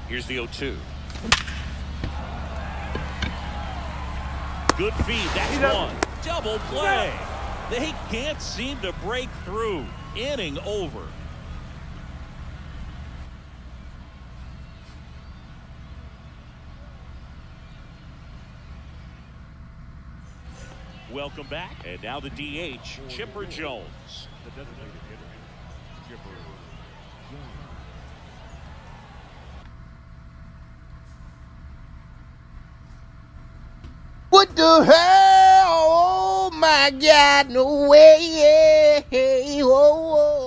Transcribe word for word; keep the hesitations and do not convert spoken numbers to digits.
Here's the oh two. Good feed. That's one. Double play. They can't seem to break through. Inning over. Welcome back. And now the D H, Chipper Jones. The designated hitter, Chipper Jones. What the hell? Oh my God, no way. Whoa, whoa.